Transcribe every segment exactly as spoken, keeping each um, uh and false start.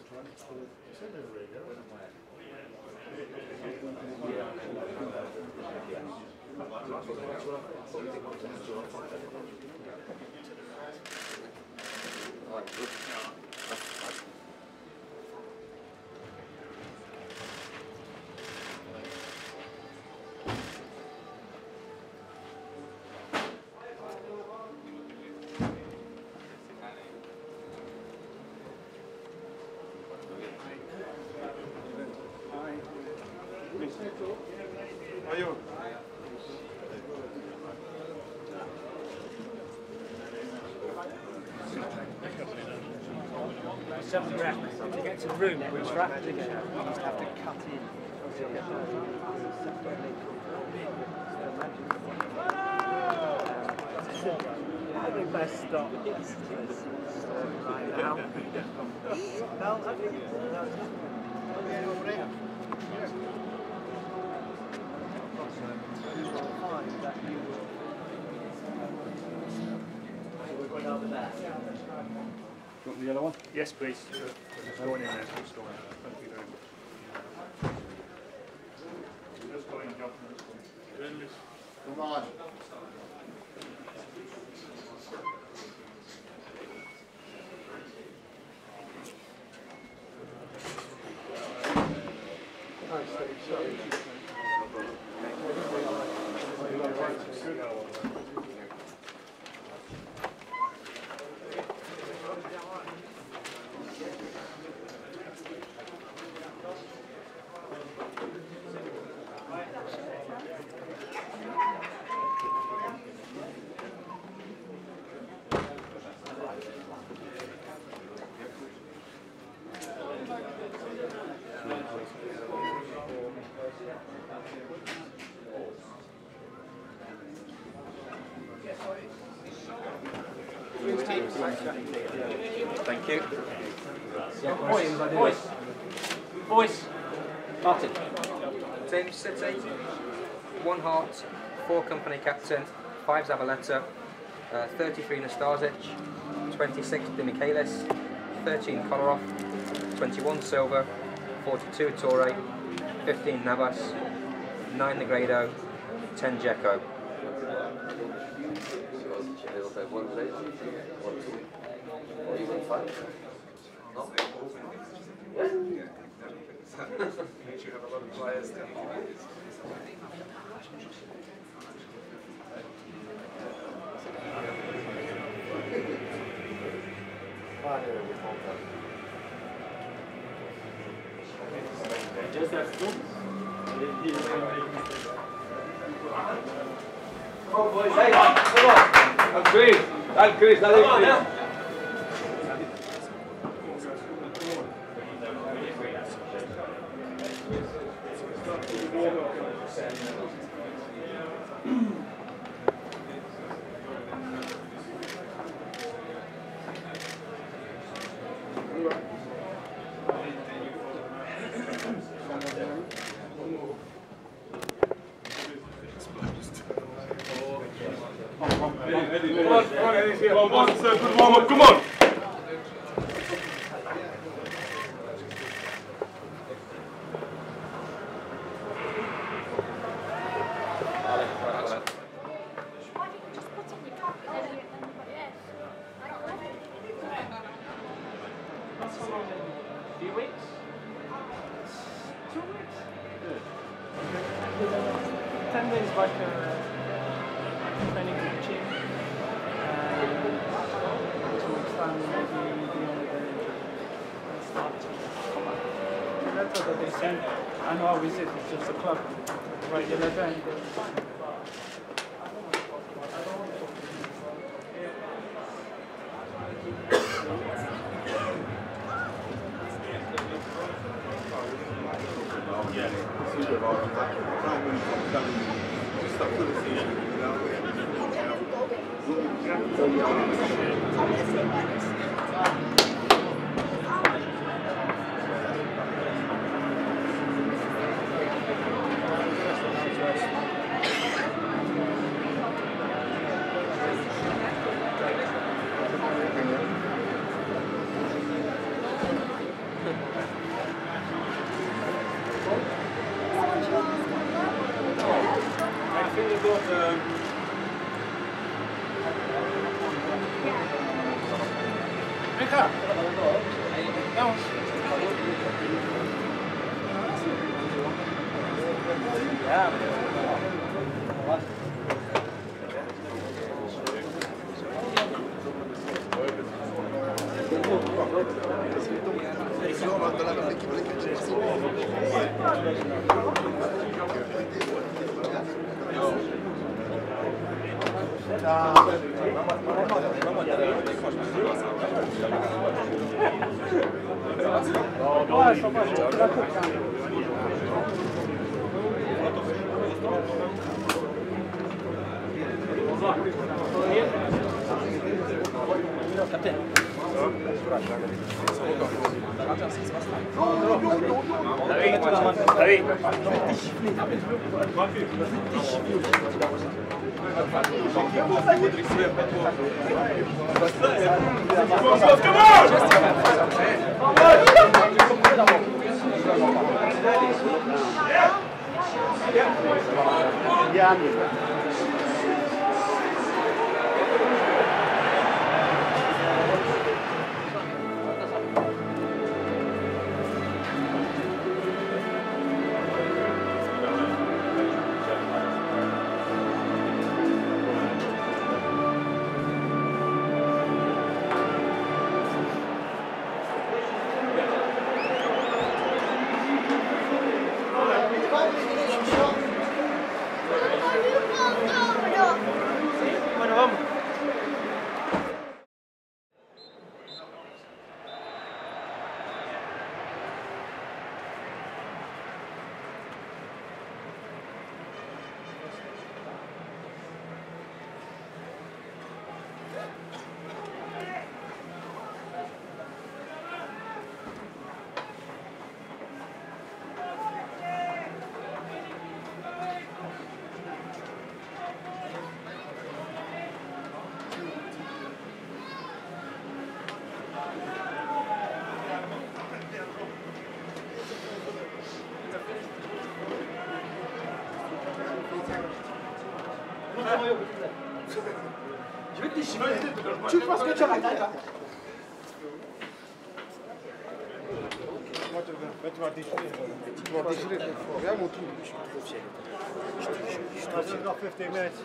Seven rep to get to the room, which rep to get, you just have to cut in. Probably best stop right now. No, I think we're going over there. The yellow one? Yes, please. Just going in there. Just going in. Thank you very much. Just going, John. Come on. Thank you. Boys, boys, boys. Martin. Team City, one Hart, four Company Captain, five Zabaleta, uh, thirty-three Nastasic, twenty-six Dimichalis, thirteen Kolarov, twenty-one Silva, forty-two Torre, fifteen Navas, nine Negredo, ten Dzeko. One place, one two, or even five. No? Yeah. You have a lot of players there. Just as good. Oh boys, hey, come on! That's great! That's great! That's great! Come on, come on, Eddie's here. Come on, sir, good warm up, come on! A few weeks? Two weeks? Good. Ten days like uh, training to the gym. Two weeks time maybe the only day I start to come back. The letter that they send, I know how visit it's just a club. Write the letter and it's fine. Tu penses que tu as la taille là? Tu vas déchirer. Tu vas déchirer. Regarde mon trou. Je suis trop fier. Je suis trop fier. fifty minutes.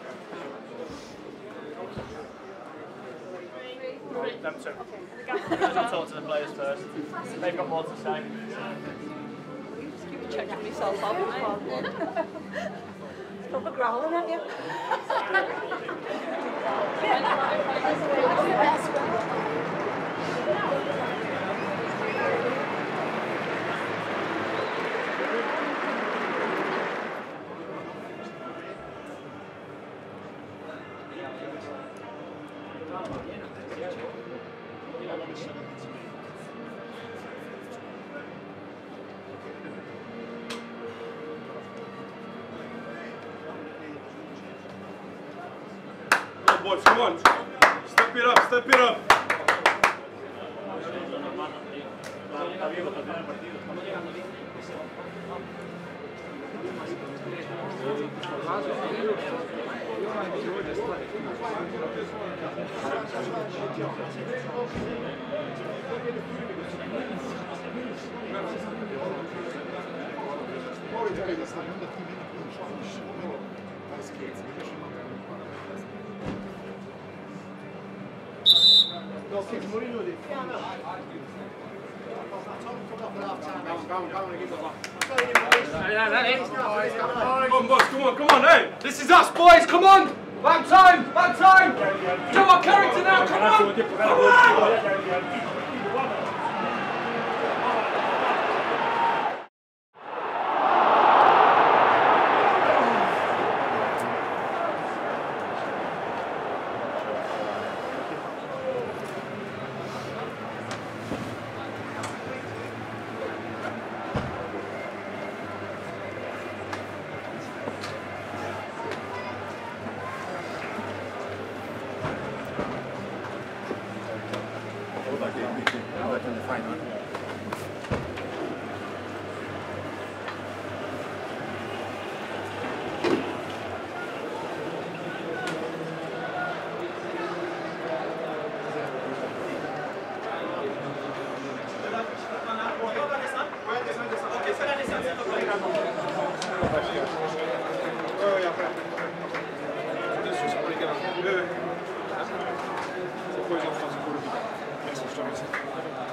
Them two. I'll talk to the players first. They've got more to say. Checking myself out as well. Stop a growling at you. Boys, come on. Step it up, step it up. Mourinho did. Come on, boys, come on, come on, hey! This is us, boys, come on! Back time, back time! Show our character now, come on! Come on! Like oui, après. C'est pour les gamins. Oui, oui. C'est pour les enfants, c'est pour le but. Merci, je te remercie.